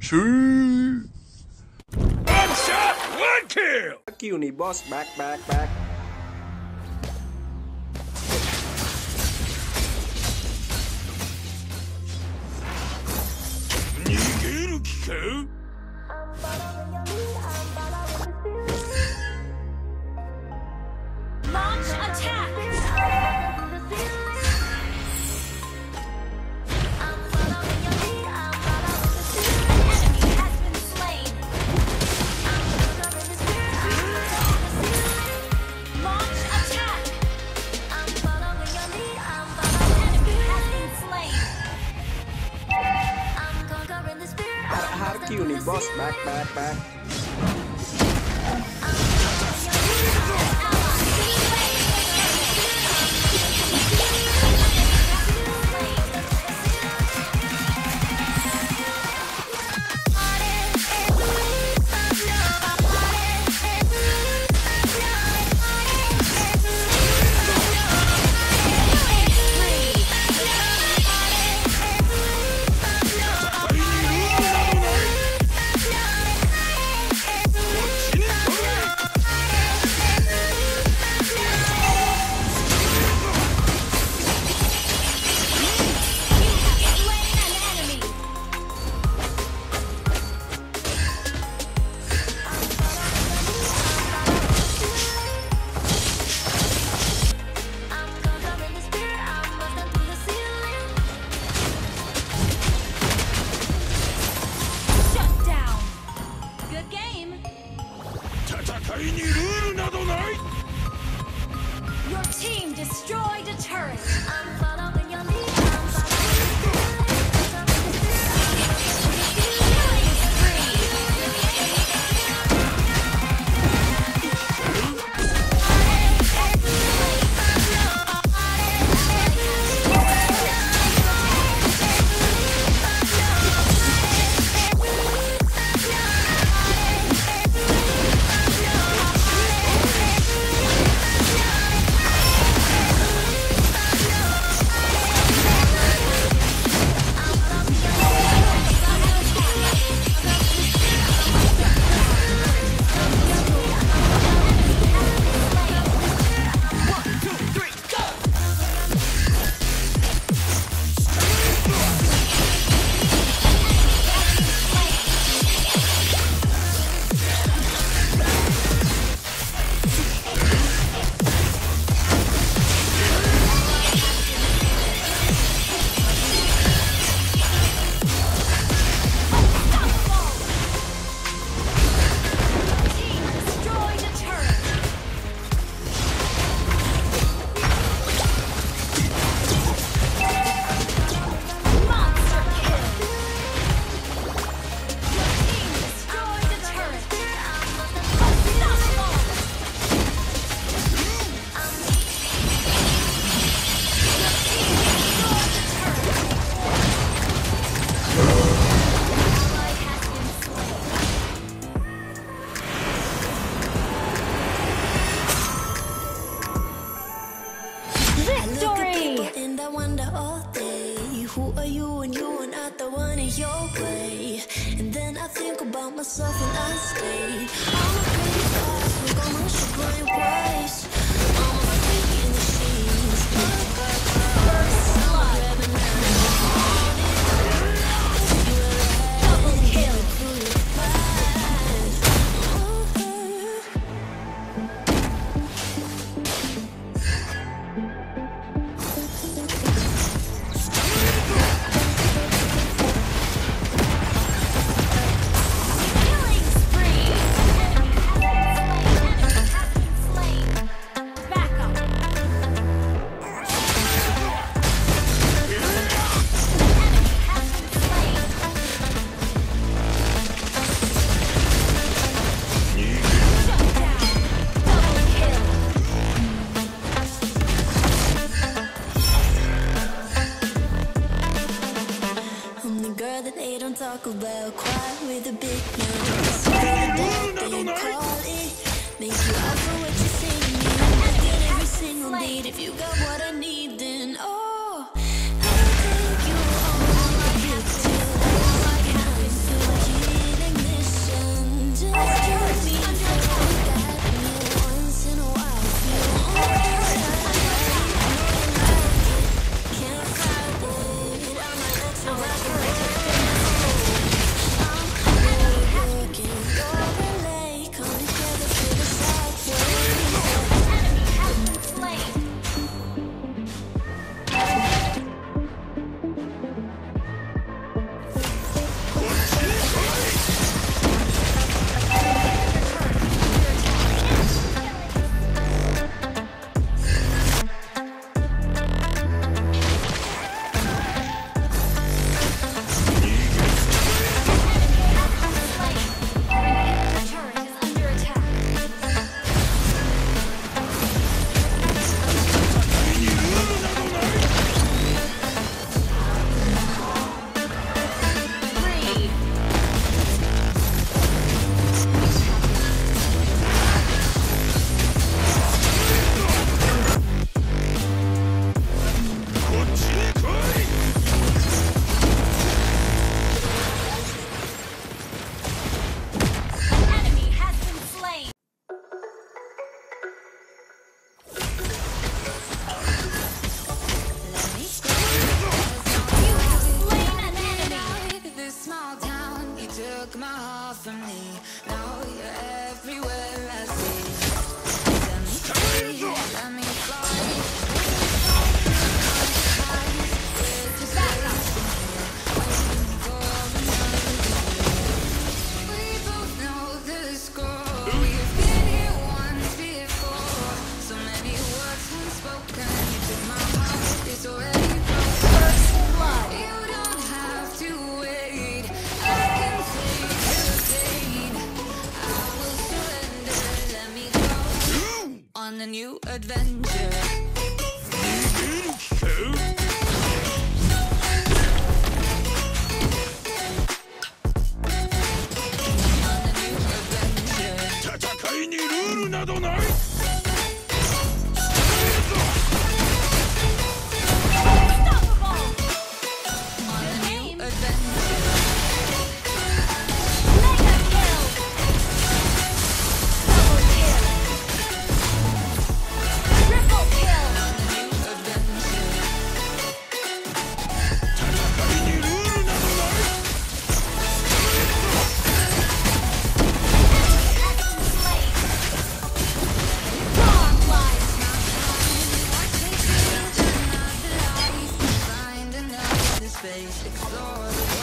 One shot, one kill. Kill nih bos, back. Nigeru kikou? Launch attack! Kill nih bos, back. Your team destroyed a turret. Who are you and you are not the one in your way? And then I think about myself and I stay. I'm a pretty fast, look on my sugar waist. I'm a freak in the sheets. Double kill. Talk about quiet with a big nose. Call it. Make you offer what you say to me. I get every single need. If you got what I need, then oh, I'll take you all. I have to. I can feel like you. adventure. 逃げる気か。戦いにルールなどない。 Space, explore the